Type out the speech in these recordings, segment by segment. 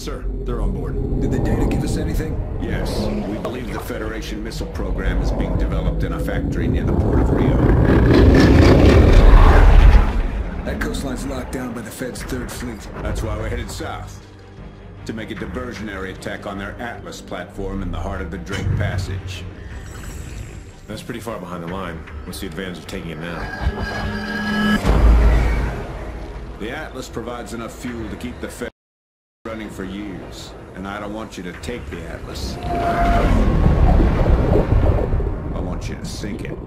Sir, they're on board. Did the data give us anything? Yes. We believe the Federation missile program is being developed in a factory near the port of Rio. That coastline's locked down by the Fed's Third Fleet. That's why we're headed south. To make a diversionary attack on their Atlas platform in the heart of the Drake Passage. That's pretty far behind the line. What's the advantage of taking it now? The Atlas provides enough fuel to keep the Fed running for years. And I don't want you to take the Atlas. I want you to sink it.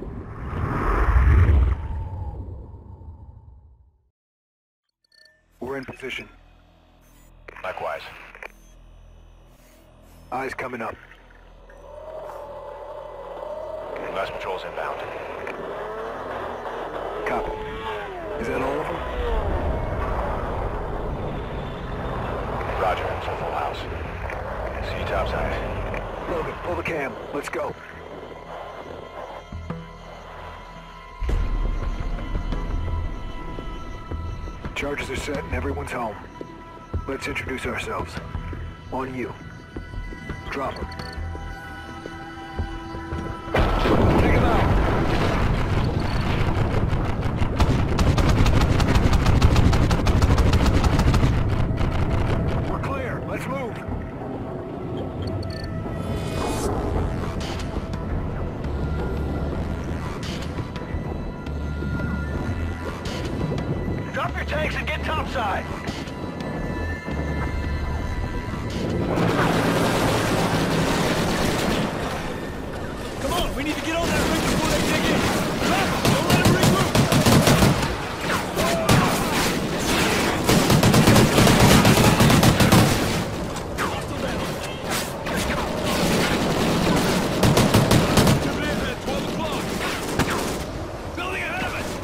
We're in position. Likewise. Eyes coming up. Last patrol's inbound. Copy. Is that all of them? Roger, it's a full house. See you topside. Logan, pull the cam. Let's go. Charges are set and everyone's home. Let's introduce ourselves. On you. Drop her. Take him out. We're clear. Let's move. Drop your tanks and get topside. Come on, we need to get on that ring before they dig in. Drop them, don't let them regroup. Hostile down. Dividend at 12 o'clock. Building ahead of us.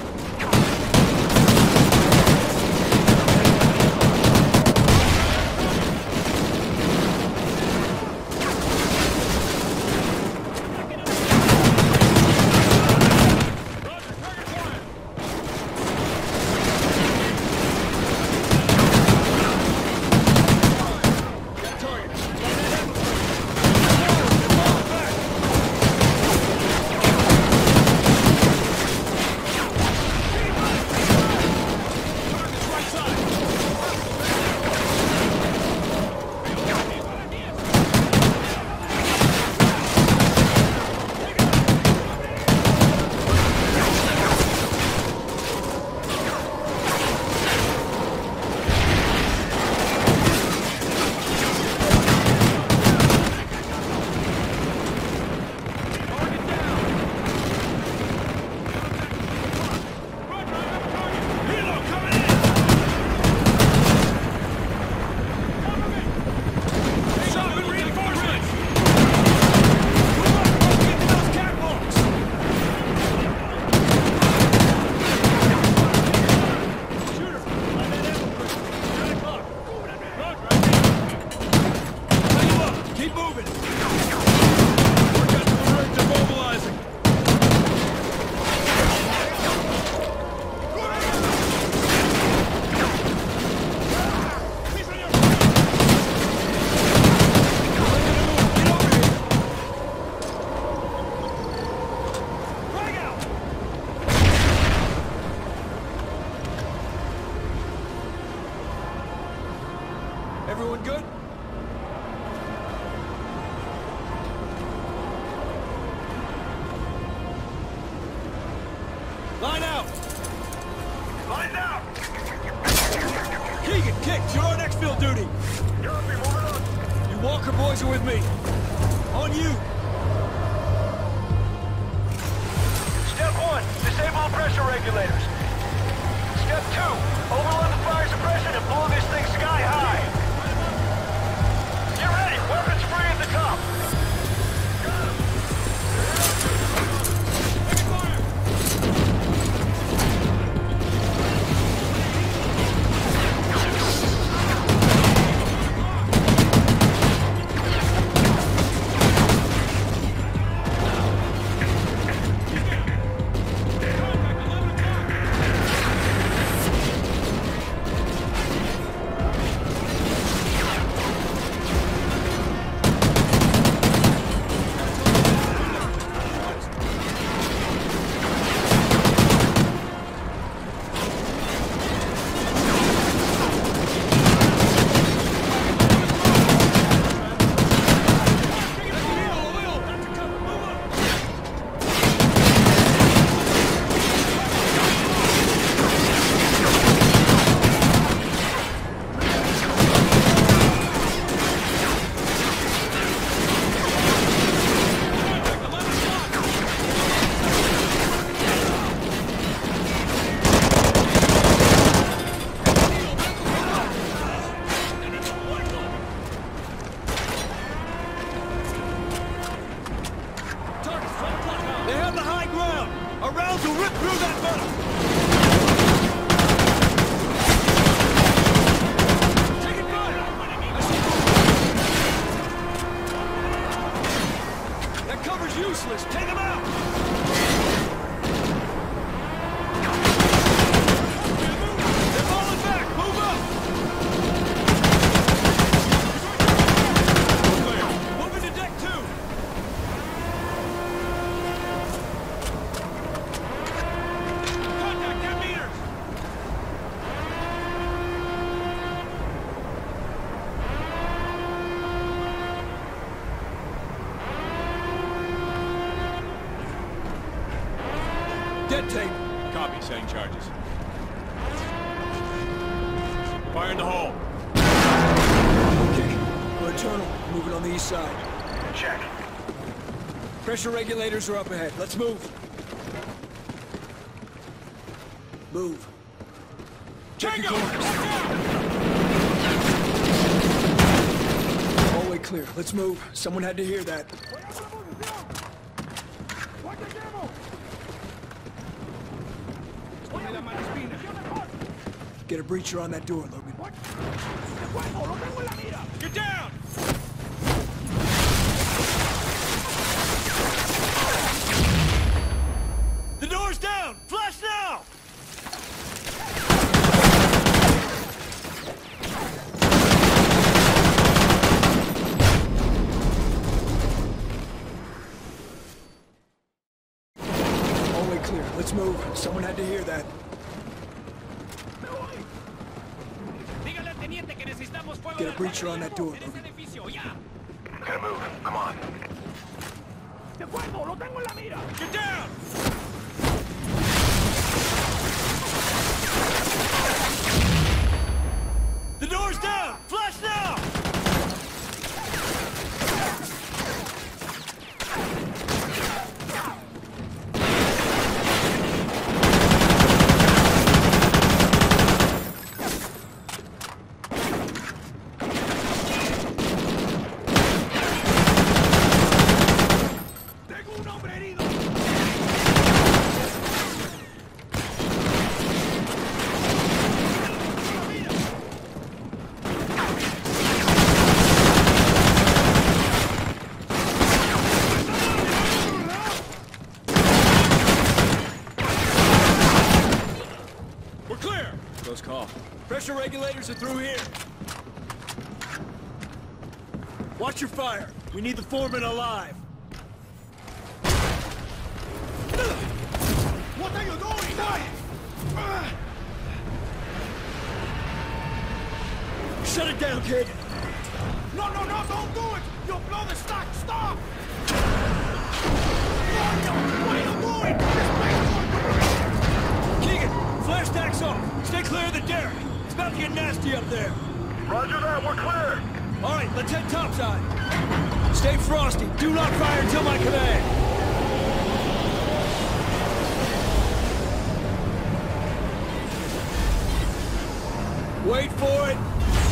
Everyone good? Line out! Line out! Keegan, Kick, you're on exfil duty. Copy, moving on. You Walker boys are with me. On you. Step 1, disable the pressure regulators. Step 2, overload the fire suppression and blow this thing sky high. Get ready, weapons free at the top. that tape. Copy, setting charges. Fire in the hole. Okay. Go internal. Moving on the east side. Check. Pressure regulators are up ahead. Let's move. Move. Check your corners. Hallway clear. Let's move. Someone had to hear that. Get a breacher on that door, Logan. Get down! The door's down! Flash now! Hallway clear. Let's move. Someone had to hear that. Get a breacher on that door, Logan. Gotta move. Come on. Get down! The door's down! Flash now! We're clear! Close call. Pressure regulators are through here. Watch your fire. We need the foreman alive. What are you doing? Shut it down, kid. No, don't do it! You'll blow the stock. Stop! What are you doing? Keegan, flare stacks off. Stay clear of the derrick. It's about to get nasty up there. Roger that. We're clear. All right, let's head topside. Stay frosty. Do not fire until my command. Wait for it.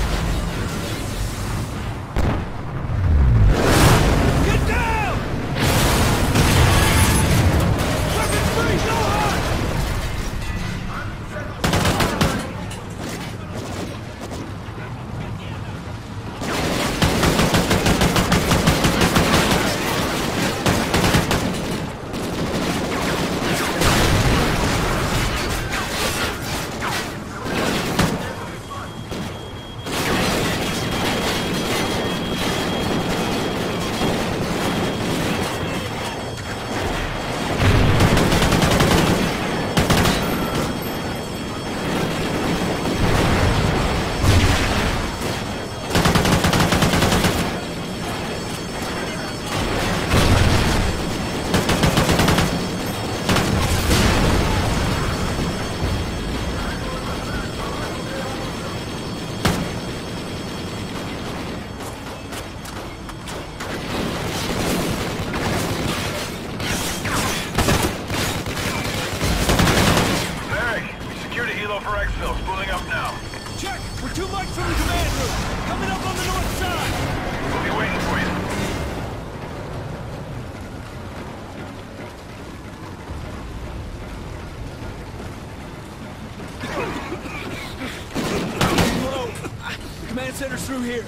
Get down! Weapons free, go hard! Check! We're 2 mics from the command room! Coming up on the north side! We'll be waiting for you. The command center's through here.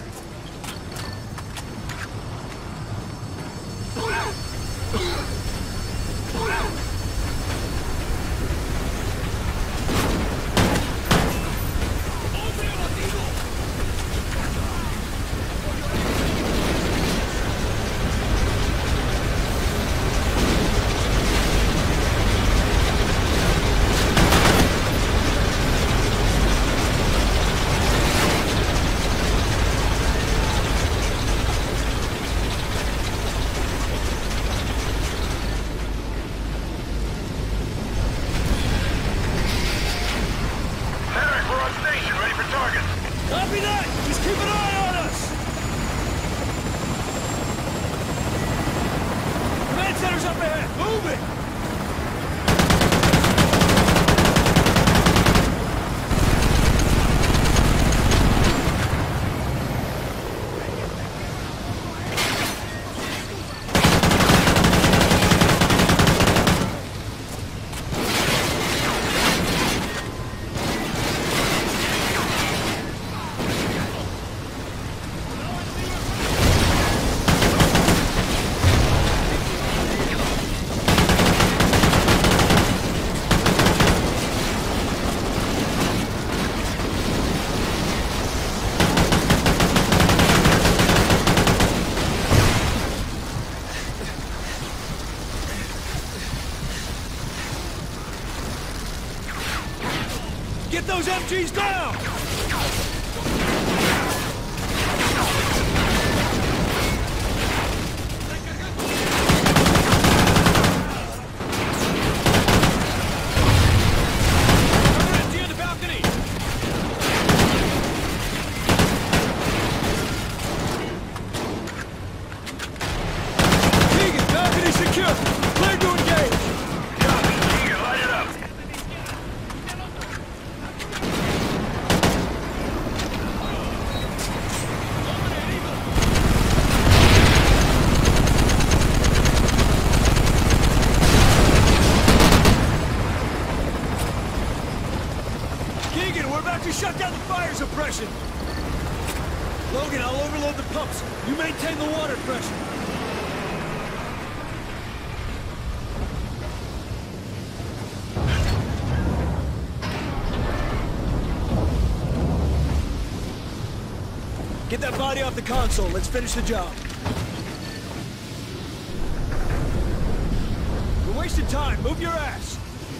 Copy that! Just keep an eye on us! Command center's up ahead! Move it! Get those MGs down! MG on the balcony! Keegan, balcony secure! Clear to engage! Keegan, light it up. Keegan, we're about to shut down the fire suppression! Logan, I'll overload the pumps. You maintain the water pressure. Get that body off the console. Let's finish the job. We're wasting time. Move your ass.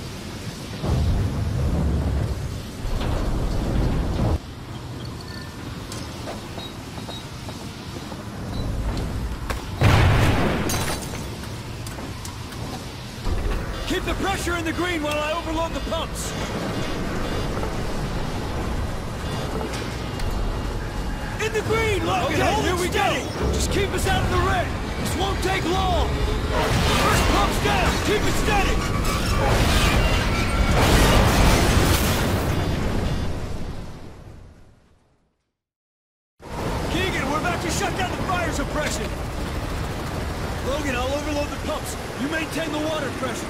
Keep the pressure in the green while I overload the pumps. In the green, Logan! Okay, hold here we steady. Go! Just keep us out of the red! This won't take long! First pump's down! Keep it steady! Keegan, we're about to shut down the fire suppression! Logan, I'll overload the pumps. You maintain the water pressure.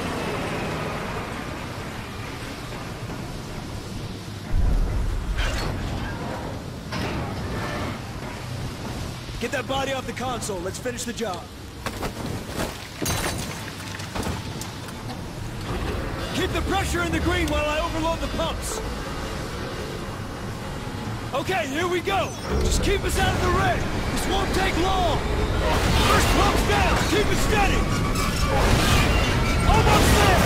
Get that body off the console. Let's finish the job. Keep the pressure in the green while I overload the pumps. Okay, here we go. Just keep us out of the red. This won't take long. First pump's down. Keep it steady. Almost there.